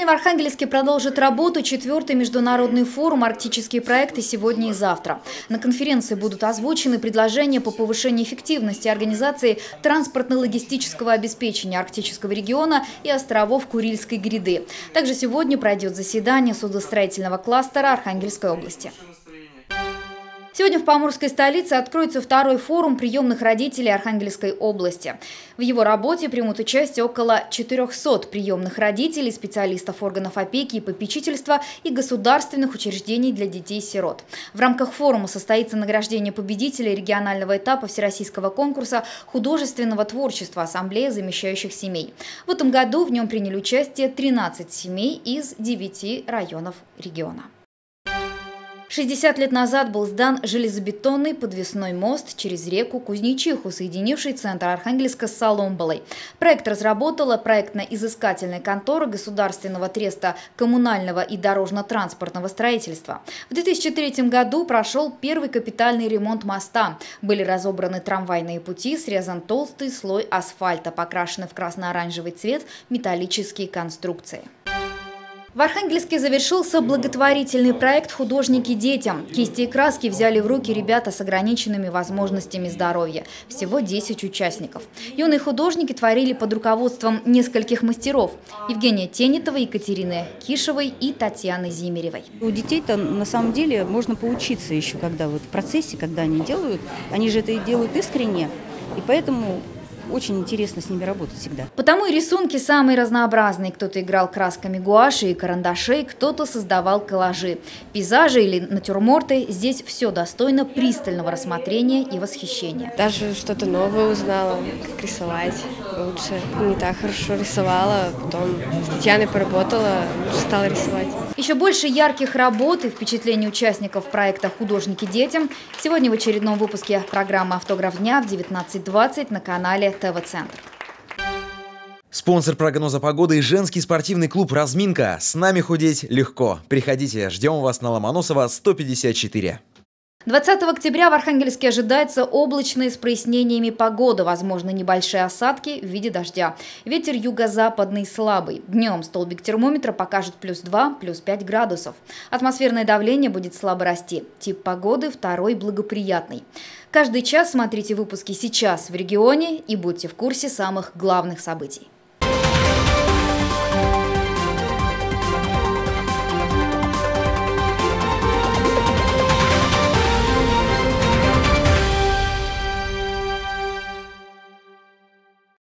Сегодня в Архангельске продолжит работу 4-й международный форум «Арктические проекты» сегодня и завтра. На конференции будут озвучены предложения по повышению эффективности организации транспортно-логистического обеспечения арктического региона и островов Курильской гряды. Также сегодня пройдет заседание судостроительного кластера Архангельской области. Сегодня в Поморской столице откроется 2-й форум приемных родителей Архангельской области. В его работе примут участие около 400 приемных родителей, специалистов органов опеки и попечительства и государственных учреждений для детей-сирот. В рамках форума состоится награждение победителей регионального этапа Всероссийского конкурса художественного творчества «Ассамблея замещающих семей». В этом году в нем приняли участие 13 семей из 9 районов региона. 60 лет назад был сдан железобетонный подвесной мост через реку Кузнечиху, соединивший центр Архангельска с Соломболой. Проект разработала проектно-изыскательная контора Государственного треста коммунального и дорожно-транспортного строительства. В 2003 году прошел первый капитальный ремонт моста. Были разобраны трамвайные пути, срезан толстый слой асфальта, покрашены в красно-оранжевый цвет металлические конструкции. В Архангельске завершился благотворительный проект «Художники детям». Кисти и краски взяли в руки ребята с ограниченными возможностями здоровья. Всего 10 участников. Юные художники творили под руководством нескольких мастеров – Евгения Тенетова, Екатерины Кишевой и Татьяны Зимеревой. У детей-то на самом деле можно поучиться еще, когда вот в процессе, когда они делают, они же это и делают искренне, и поэтому очень интересно с ними работать всегда. Потому и рисунки самые разнообразные. Кто-то играл красками гуаши и карандашей, кто-то создавал коллажи. Пейзажи или натюрморты – здесь все достойно пристального рассмотрения и восхищения. Даже что-то новое узнала, как рисовать лучше. Не так хорошо рисовала, потом с Татьяной поработала, лучше стала рисовать. Еще больше ярких работ и впечатлений участников проекта «Художники детям» сегодня в очередном выпуске программы «Автограф дня» в 19:20 на канале ТВ-центр. Спонсор прогноза погоды – женский спортивный клуб «Разминка». С нами худеть легко. Приходите, ждем вас на Ломоносова, 154. 20 октября в Архангельске ожидается облачная с прояснениями погода. Возможны небольшие осадки в виде дождя. Ветер юго-западный слабый. Днем столбик термометра покажет +2, +5 градусов. Атмосферное давление будет слабо расти. Тип погоды 2-й благоприятный. Каждый час смотрите выпуски «Сейчас в регионе» и будьте в курсе самых главных событий.